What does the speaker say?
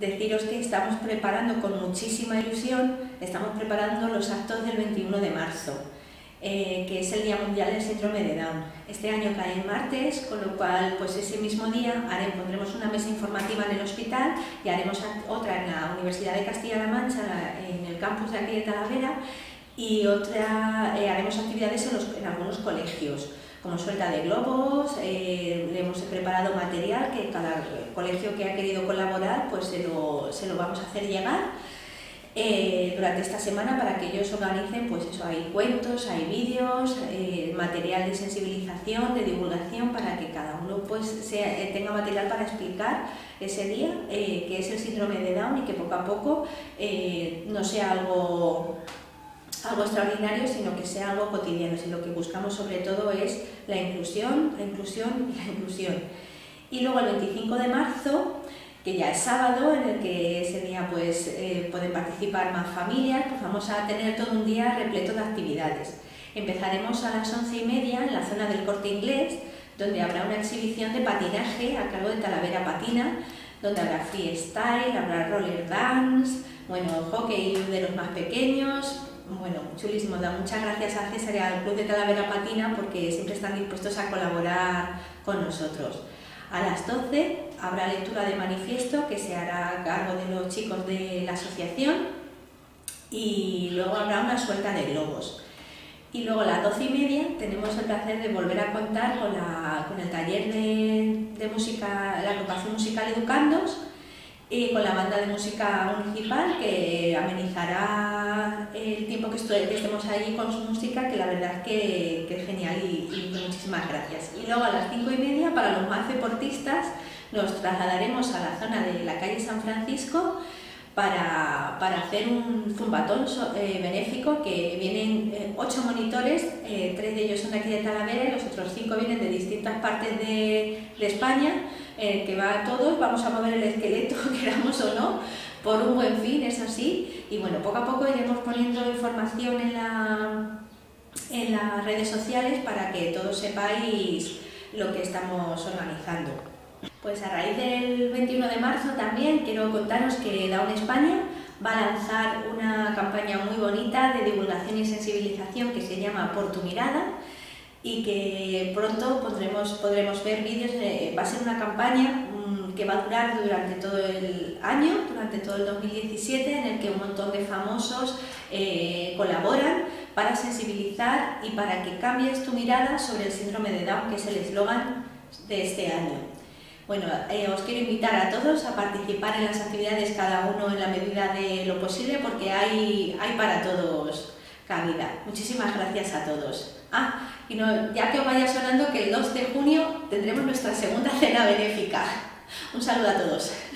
deciros que estamos preparando con muchísima ilusión, estamos preparando los actos del 21 de marzo, que es el Día Mundial del Síndrome de Down. Este año cae en martes, con lo cual pues ese mismo día pondremos una mesa informativa en el hospital y haremos otra en la Universidad de Castilla-La Mancha, en el campus de aquí de Talavera, y otra haremos actividades en algunos colegios, como suelta de globos. Le hemos preparado material que cada colegio que ha querido colaborar pues se lo vamos a hacer llegar durante esta semana para que ellos organicen, pues eso, hay cuentos, hay vídeos, material de sensibilización, de divulgación, para que cada uno pues tenga material para explicar ese día, que es el síndrome de Down, y que poco a poco no sea algo extraordinario, sino que sea algo cotidiano. Si lo que buscamos sobre todo es la inclusión, la inclusión y la inclusión. Y luego el 25 de marzo, que ya es sábado, en el que ese día pues pueden participar más familias, pues vamos a tener todo un día repleto de actividades. Empezaremos a las 11:30 en la zona del Corte Inglés, donde habrá una exhibición de patinaje a cargo de Talavera Patina, donde habrá freestyle, habrá roller dance, bueno, hockey de los más pequeños. Bueno, chulísimo. Da muchas gracias a César y al Club de Talavera Patina porque siempre están dispuestos a colaborar con nosotros. A las 12 habrá lectura de manifiesto que se hará a cargo de los chicos de la asociación, y luego habrá una suelta de globos. Y luego a las 12:30 tenemos el placer de volver a contar con el taller de música, la agrupación musical Educandos, y con la banda de música municipal, que amenizará el tiempo que estemos allí con su música, que la verdad que es genial, y muchísimas gracias. Y luego a las 5:30, para los más deportistas, nos trasladaremos a la zona de la calle San Francisco para hacer un zumbatón benéfico, que vienen 8 monitores, 3 de ellos son de aquí de Talavera y los otros 5 vienen de distintas partes de España, que va a todos, vamos a mover el esqueleto, queramos o no, por un buen fin, es así. Y bueno, poco a poco iremos poniendo información en las redes sociales para que todos sepáis lo que estamos organizando. Pues a raíz del 21 de marzo también quiero contaros que Down España va a lanzar una campaña muy bonita de divulgación y sensibilización que se llama Por tu mirada, y que pronto podremos ver vídeos. Va a ser una campaña que va a durar durante todo el año, durante todo el 2017, en el que un montón de famosos colaboran para sensibilizar y para que cambies tu mirada sobre el síndrome de Down, que es el eslogan de este año. Bueno, os quiero invitar a todos a participar en las actividades, cada uno en la medida de lo posible, porque hay para todos cabida. Muchísimas gracias a todos. Y no, ya que os vaya sonando, que el 2 de junio tendremos nuestra segunda cena benéfica. Un saludo a todos.